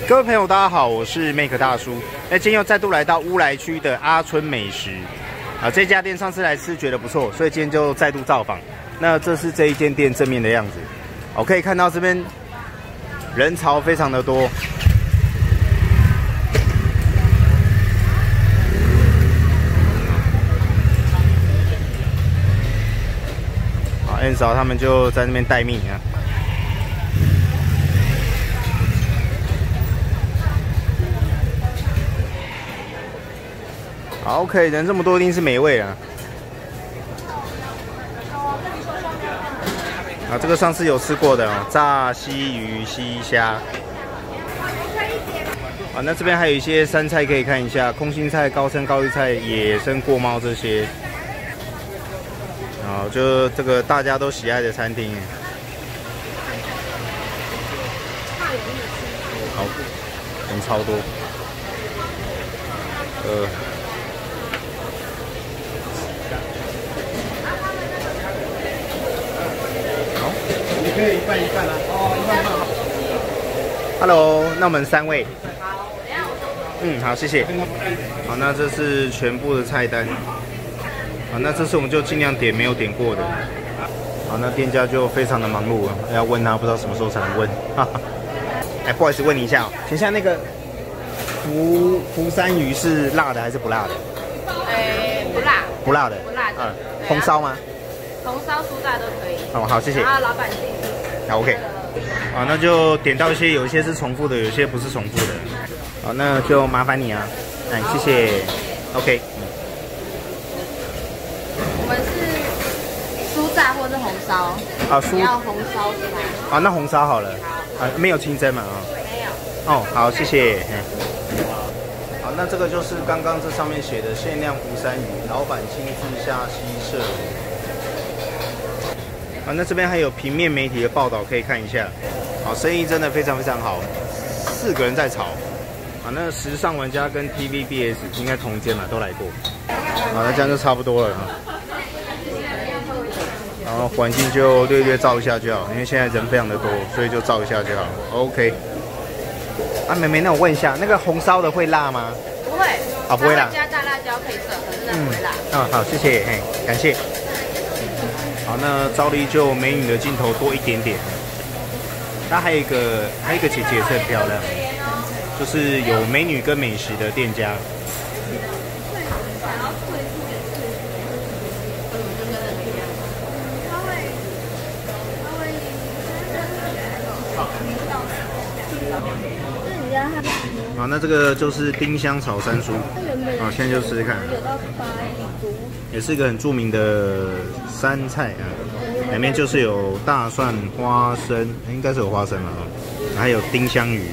各位朋友，大家好，我是 Make 大叔。那今天又再度来到乌来区的阿春美食啊，这家店上次来吃觉得不错，所以今天就再度造访。那这是这一间店正面的样子，我可以看到这边人潮非常的多。好 ，N 嫂他们就在那边待命啊。 好 ，OK， 人这么多，一定是美味啊！啊，这个上次有吃过的哦，炸西鱼、西虾。啊，那这边还有一些山菜可以看一下，空心菜、高参、高丽菜、野生过猫这些。啊，就这个大家都喜爱的餐厅。好，人超多。可以一半一半啊！哦，一半半好。Hello， 那我们3位。好，好，谢谢。好，那这是全部的菜单。好，那这次我们就尽量点没有点过的。好，那店家就非常的忙碌啊，要问他不知道什么时候才能问。哈哈。哎，不好意思，问你一下哦，请下那个福山鱼是辣的还是不辣的？ 不辣。 不辣的。 不辣的。 红烧吗？ 红烧、酥炸都可以。 哦，好，谢谢。 然后老板自己。 好 ，OK。好，那就点到一些，有一些是重复的，有一些不是重复的。好，那就麻烦你啊，哎，谢谢。OK。 我们是酥炸或是红烧。啊，你要红烧是吗？ 啊，那红烧好了。啊，没有清蒸嘛？啊。没有。哦，好，谢谢。好，那这个就是刚刚这上面写的限量福山鱼，老板亲自下西设。啊，那这边还有平面媒体的报道可以看一下。好，生意真的非常非常好，4个人在炒。啊，那时尚玩家跟 TVBS 应该同间嘛，都来过。好，那这样就差不多了啊。然后环境就略略照一下就好，因为现在人非常的多，所以就照一下就好。OK。啊，妹妹，那我问一下，那个红烧的会辣吗？ 不会。 啊，不会辣。 加大辣椒可以设，可是那不会辣。 好，谢谢，嘿，感谢。好，那照例就美女的镜头多一点点。那还有一个姐姐也是很漂亮，就是有美女跟美食的店家。好，那这个就是丁香炒山酥。好，现在就试试看。也是一个很著名的山菜啊，里面就是有大蒜、花生，应该是有花生嘛，还有丁香鱼。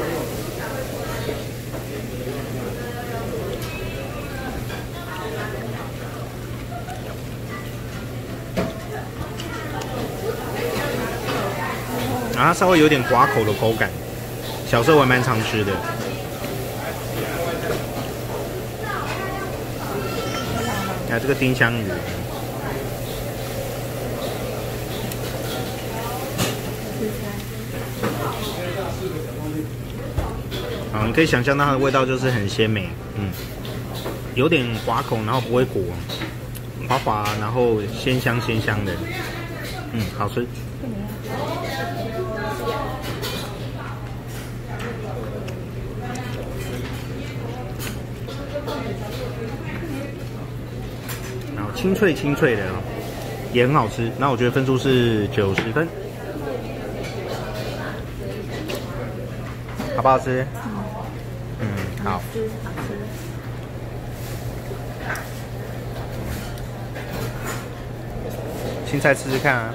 然后它稍微有点滑口的口感，小时候我还蛮常吃的。看这个丁香鱼，好，你可以想象到它的味道就是很鲜美，有点滑口，然后不会裹，滑滑，然后鲜香的，好吃。清脆的，也很好吃。那我觉得分数是90分，好不好吃？好。青菜吃吃看啊。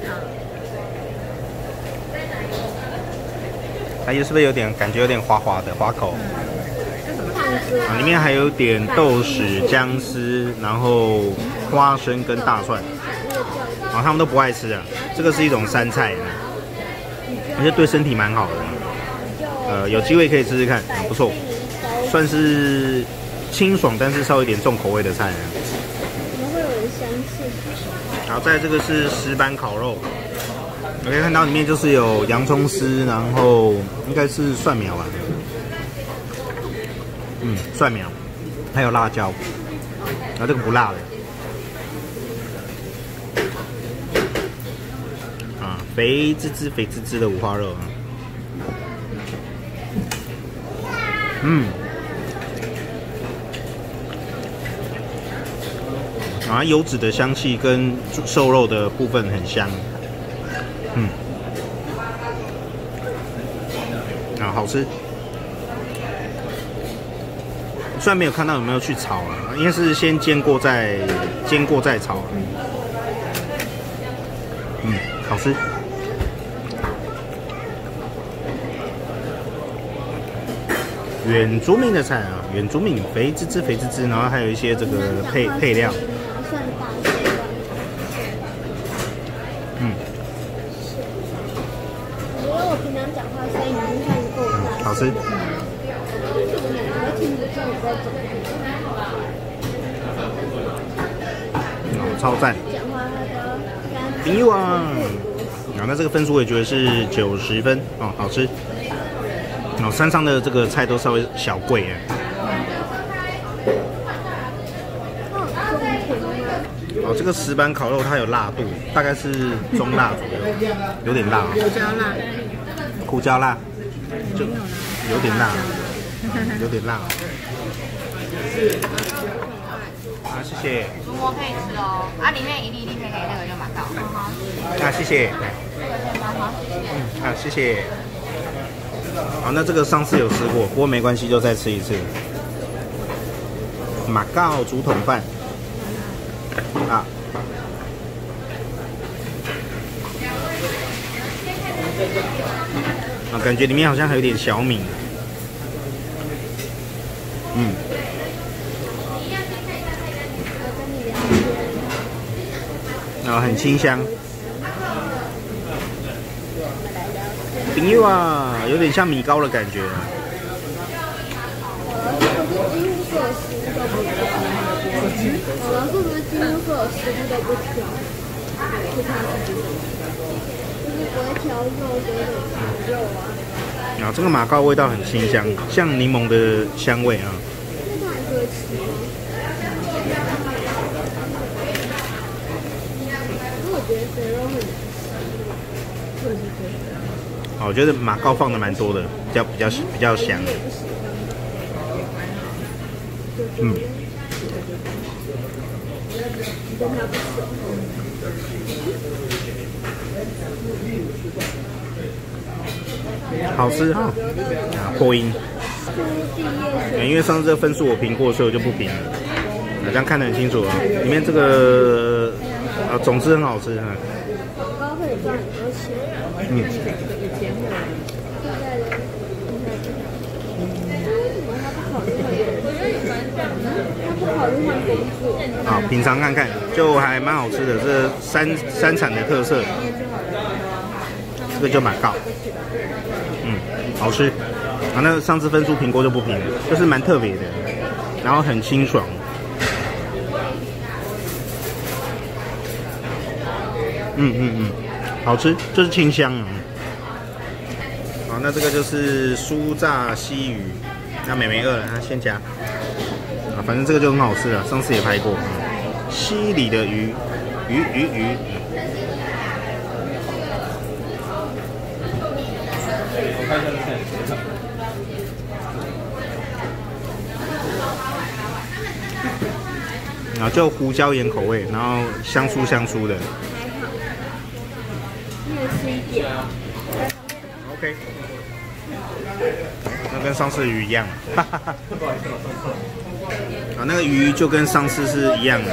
它是不是有点感觉有点滑滑的滑口？啊，里面还有点豆豉、姜丝，然后花生跟大蒜，啊，他们都不爱吃啊。这个是一种山菜，而且对身体蛮好的。有机会可以试试看，不错，算是清爽，但是稍微有点重口味的菜。怎么会有人相信？好，再来这个是石板烤肉， 可以看到里面就是有洋葱丝，然后应该是蒜苗吧，蒜苗，还有辣椒，然后这个不辣的。肥滋滋的五花肉啊，油脂的香气跟瘦肉的部分很香，好吃。虽然没有看到有没有去炒啊，应该是先煎过再炒，好吃。原住民的菜啊，原住民肥滋滋，然后还有一些这个配料。 因为我平常讲话声音已经算够大。 好吃。超赞。朋友啊，那这个分数我也觉得是90分哦，好吃。山上的这个菜都稍微小贵哎。这个石板烤肉它有辣度，大概是中辣左右，有点辣。 胡椒辣。 胡椒辣，就有点辣，有点辣。谢谢。竹蘑可以吃哦，里面一粒可以那个就买到。谢谢。谢谢。好，那这个上次有吃过，不过没关系，就再吃一次。马告竹筒饭感觉里面好像还有点小米。很清香。朋友啊，有点像米糕的感觉。是不是几乎所有食物都不挑？就是不会挑肉，有肉啊。这个马告味道很清香，像柠檬的香味啊。那它还可以吃吗？因为我觉得肥肉很我觉得马告放的蛮多的，比较香。好吃哈，破音。因为上次这个分数我评过，所以我就不评了。这样看得很清楚啊，里面这个总之很好吃哈。广告可以赚很多钱。好，品尝看看，就还蛮好吃的。这山产的特色，这个就马告，好吃。那上次分数评过就不评了，就是蛮特别的，然后很清爽。好吃，就是清香啊。好，那这个就是酥炸西鱼，那妹妹饿了，她先夹。反正这个就很好吃了，上次也拍过。溪里的鱼。然后就胡椒盐口味，然后香酥的。OK。那跟上次的鱼一样。那个鱼就跟上次是一样的。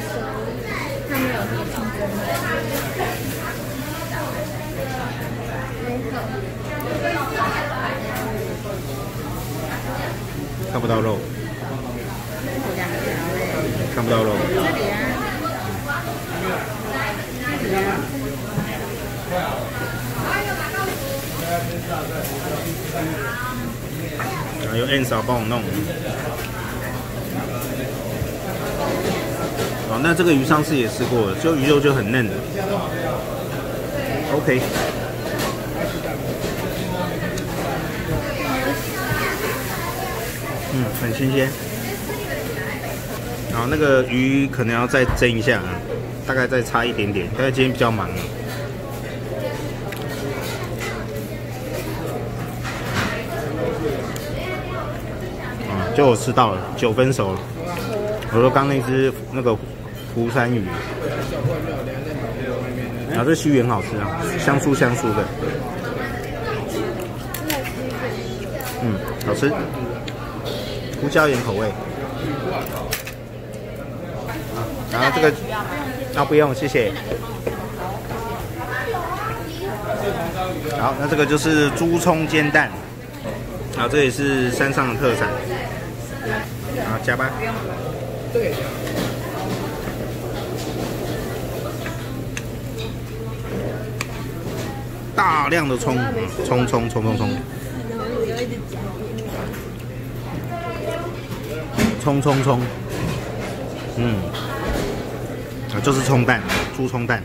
看不到肉。看不到肉。然后由 N 嫂帮我弄。那这个鱼上次也吃过了，就鱼肉就很嫩的。 OK。很新鲜。然后那个鱼可能要再蒸一下，大概再差一点点，但是今天比较忙。就我吃到了9分熟了。我说刚那只那个湖山鱼，然后这须鱼很好吃啊，香酥香酥的。好吃。胡椒盐口味。然后这个不用，谢谢。好，那这个就是猪葱煎蛋，然后这也是山上的特产。好，加吧。大量的葱，葱。葱，就是葱蛋，猪葱蛋。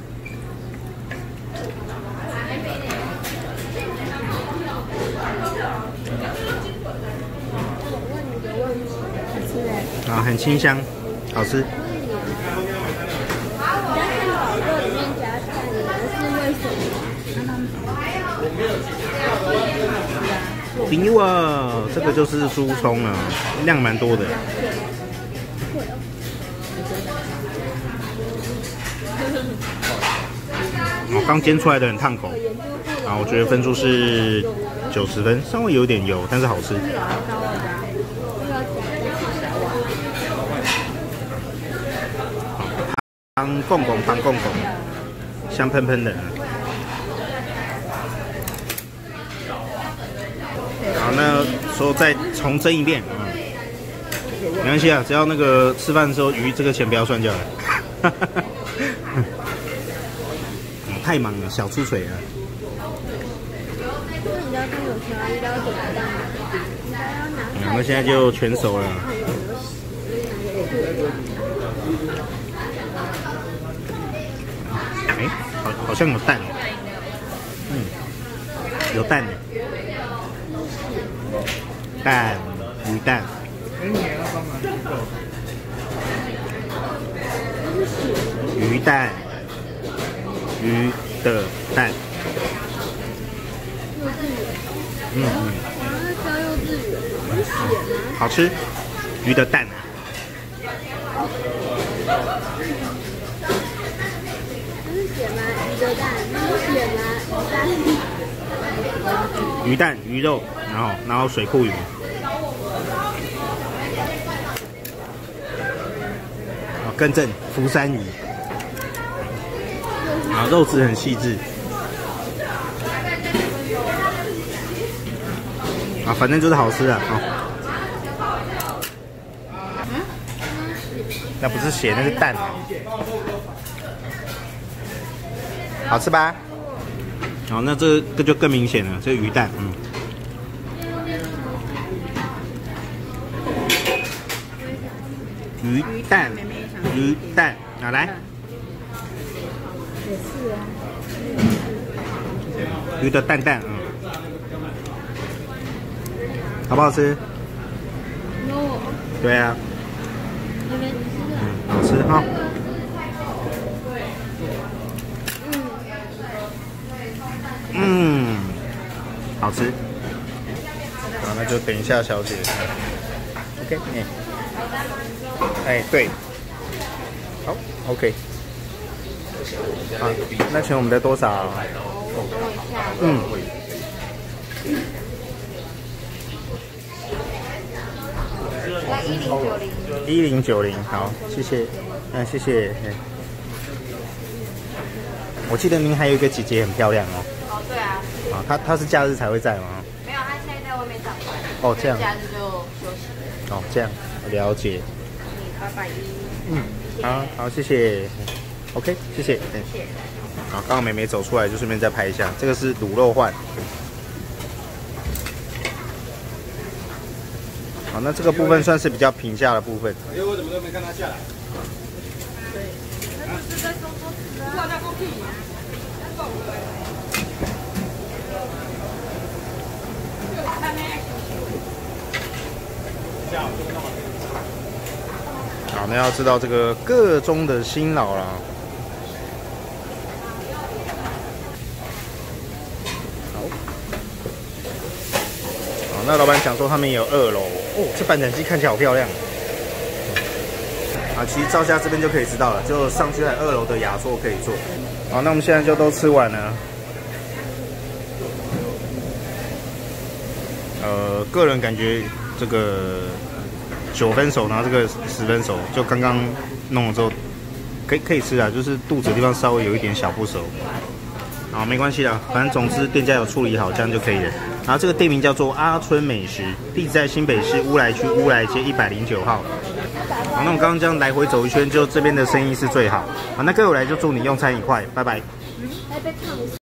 很清香，好吃。比我这个就是猪葱啊，量蛮多的。刚煎出来的很烫口，我觉得分数是90分，稍微有点油，但是好吃。汤公公，香喷喷的。好，那所以再重蒸一遍没关系啊，只要那个吃饭的时候鱼这个钱不要算就好了。太忙了，小出水了。那现在就全熟了。好像有蛋。有蛋呢。鱼蛋。鱼蛋。鱼的蛋。好吃。鱼的蛋。鱼蛋、鱼肉，然后水库鱼。更正，福山鱼。肉质很细致。反正就是好吃啊。那不是血，那是蛋。好吃吧？好，那这个就更明显了，这个鱼蛋，鱼蛋，来。鱼的蛋，好不好吃？对啊。好吃哈。好吃。好，那就等一下，小姐。OK， 对。好 ，OK。那请我们的多少？1090，好，谢谢，谢谢。我记得您还有一个姐姐很漂亮哦。 对啊。 她是假日才会在吗？ 没有，她现在在外面上班。 这样。 假日就休息。 这样，了解。好，谢谢。OK， 谢谢。好，刚刚妹妹走出来，就顺便再拍一下。这个是卤肉饭。好，那这个部分算是比较平价的部分。我怎么都没看他下来。对。那是在收桌子啊。 好，那要知道这个个中的辛劳啦。好，那老板讲说他们也有2楼哦，这板展机看起来好漂亮。啊，其实照下这边就可以知道了，就上去在2楼的雅座可以坐。好，那我们现在就都吃完了。个人感觉这个9分熟，然后这个10分熟，就刚刚弄了之后，可以吃啊，就是肚子的地方稍微有一点小不熟，啊，没关系啦，反正总之店家有处理好，这样就可以了。然后这个店名叫做阿春美食，地址在新北市乌来区乌来街109号。好，那我们刚刚这样来回走一圈，就这边的生意是最好。好，那各位来就祝你用餐愉快，拜拜。